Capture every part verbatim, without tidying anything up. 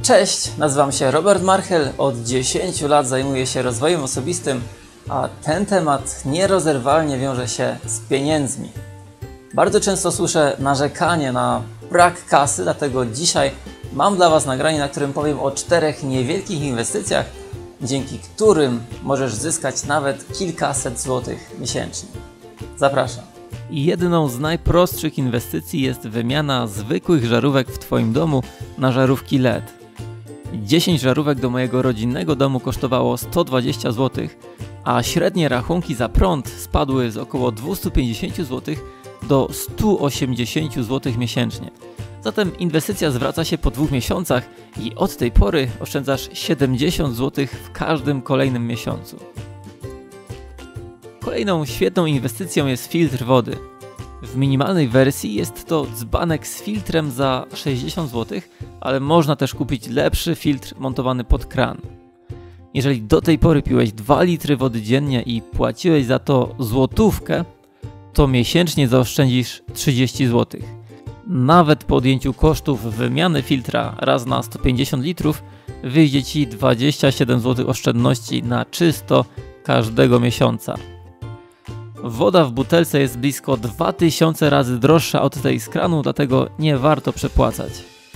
Cześć, nazywam się Robert Marchel, od dziesięciu lat zajmuję się rozwojem osobistym, a ten temat nierozerwalnie wiąże się z pieniędzmi. Bardzo często słyszę narzekanie na brak kasy, dlatego dzisiaj mam dla Was nagranie, na którym powiem o czterech niewielkich inwestycjach, dzięki którym możesz zyskać nawet kilkaset złotych miesięcznie. Zapraszam. Jedną z najprostszych inwestycji jest wymiana zwykłych żarówek w Twoim domu na żarówki L E D. dziesięć żarówek do mojego rodzinnego domu kosztowało sto dwadzieścia złotych, a średnie rachunki za prąd spadły z około dwieście pięćdziesiąt złotych do stu osiemdziesięciu złotych miesięcznie. Zatem inwestycja zwraca się po dwóch miesiącach i od tej pory oszczędzasz siedemdziesiąt złotych w każdym kolejnym miesiącu. Kolejną świetną inwestycją jest filtr wody. W minimalnej wersji jest to dzbanek z filtrem za sześćdziesiąt złotych, ale można też kupić lepszy filtr montowany pod kran. Jeżeli do tej pory piłeś dwa litry wody dziennie i płaciłeś za to złotówkę, to miesięcznie zaoszczędzisz trzydzieści złotych. Nawet po odjęciu kosztów wymiany filtra raz na sto pięćdziesiąt litrów wyjdzie Ci dwadzieścia siedem złotych oszczędności na czysto każdego miesiąca. Woda w butelce jest blisko dwa tysiące razy droższa od tej z kranu, dlatego nie warto przepłacać.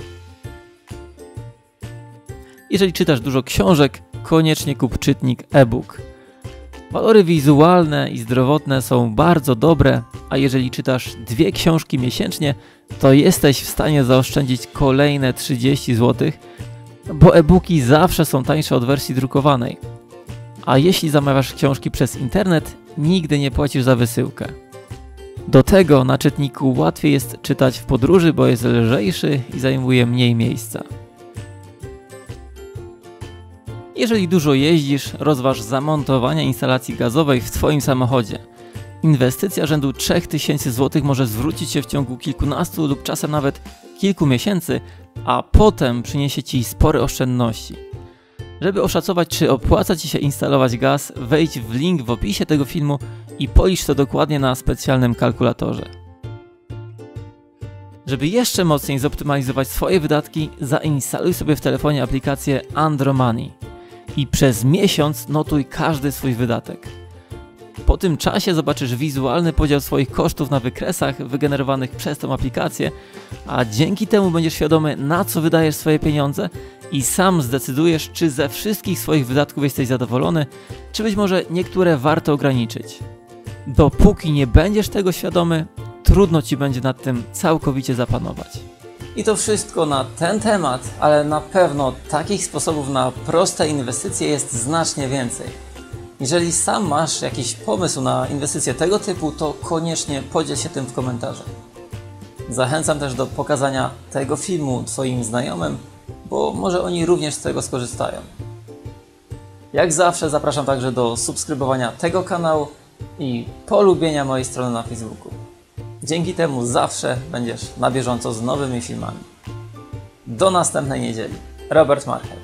Jeżeli czytasz dużo książek, koniecznie kup czytnik e-book. Walory wizualne i zdrowotne są bardzo dobre, a jeżeli czytasz dwie książki miesięcznie, to jesteś w stanie zaoszczędzić kolejne trzydzieści złotych, bo e-booki zawsze są tańsze od wersji drukowanej. A jeśli zamawiasz książki przez internet, nigdy nie płacisz za wysyłkę. Do tego na czytniku łatwiej jest czytać w podróży, bo jest lżejszy i zajmuje mniej miejsca. Jeżeli dużo jeździsz, rozważ zamontowanie instalacji gazowej w Twoim samochodzie. Inwestycja rzędu trzech tysięcy złotych może zwrócić się w ciągu kilkunastu lub czasem nawet kilku miesięcy, a potem przyniesie Ci spore oszczędności. Żeby oszacować, czy opłaca Ci się instalować gaz, wejdź w link w opisie tego filmu i policz to dokładnie na specjalnym kalkulatorze. Żeby jeszcze mocniej zoptymalizować swoje wydatki, zainstaluj sobie w telefonie aplikację Andromoney i przez miesiąc notuj każdy swój wydatek. Po tym czasie zobaczysz wizualny podział swoich kosztów na wykresach wygenerowanych przez tą aplikację, a dzięki temu będziesz świadomy, na co wydajesz swoje pieniądze i sam zdecydujesz, czy ze wszystkich swoich wydatków jesteś zadowolony, czy być może niektóre warto ograniczyć. Dopóki nie będziesz tego świadomy, trudno Ci będzie nad tym całkowicie zapanować. I to wszystko na ten temat, ale na pewno takich sposobów na proste inwestycje jest znacznie więcej. Jeżeli sam masz jakiś pomysł na inwestycje tego typu, to koniecznie podziel się tym w komentarzach. Zachęcam też do pokazania tego filmu Twoim znajomym, bo może oni również z tego skorzystają. Jak zawsze zapraszam także do subskrybowania tego kanału i polubienia mojej strony na Facebooku. Dzięki temu zawsze będziesz na bieżąco z nowymi filmami. Do następnej niedzieli. Robert Marchel.